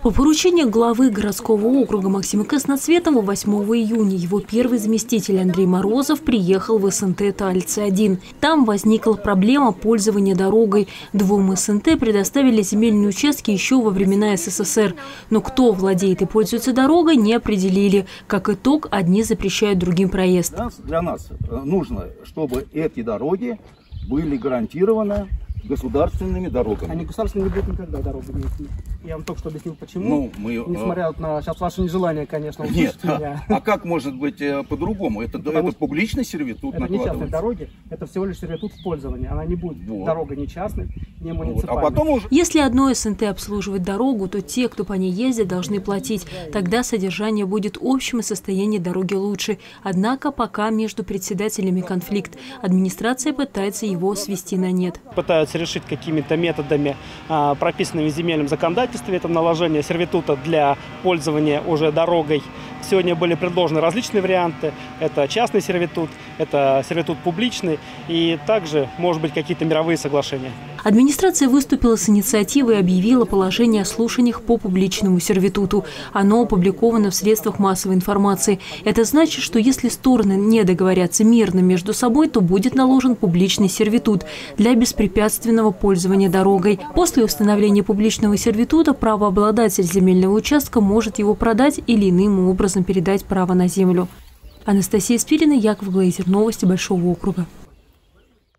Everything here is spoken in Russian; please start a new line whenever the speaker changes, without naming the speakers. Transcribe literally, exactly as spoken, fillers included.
По поручению главы городского округа Максима Красноцветова восьмого июня его первый заместитель Андрей Морозов приехал в СНТ Талицы один. Там возникла проблема пользования дорогой. Двум СНТ предоставили земельные участки еще во времена СССР. Но кто владеет и пользуется дорогой, не определили. Как итог, одни запрещают другим проезд.
Для нас нужно, чтобы эти дороги были гарантированы государственными дорогами.
Они государственные не будут никогда дорогами. Я вам только что объяснил, почему.
Ну, мы,
Несмотря а... на сейчас ваше нежелание, конечно,
Нет,
меня.
А, а как может быть по-другому? Это, это публичный сервитут
это не частные дороги, это всего лишь сервитут в пользовании. Она не будет вот. Дорога не частной, не муниципальной.
Вот. А потом уже...
Если одно СНТ обслуживает дорогу, то те, кто по ней ездит, должны платить. Тогда содержание будет общим и состояние дороги лучше. Однако пока между председателями конфликт. Администрация пытается его свести на нет.
Пытаются решить какими-то методами, прописанными в земельном законодательстве, это наложение сервитута для пользования уже дорогой. Сегодня были предложены различные варианты. Это частный сервитут, это сервитут публичный и также, может быть, какие-то мировые соглашения.
Администрация выступила с инициативой и объявила положение о слушаниях по публичному сервитуту. Оно опубликовано в средствах массовой информации. Это значит, что если стороны не договорятся мирно между собой, то будет наложен публичный сервитут для беспрепятственного пользования дорогой. После установления публичного сервитута правообладатель земельного участка может его продать или иным образом передать право на землю. Анастасия Спирина, Яков Глейзер. Новости Большого округа.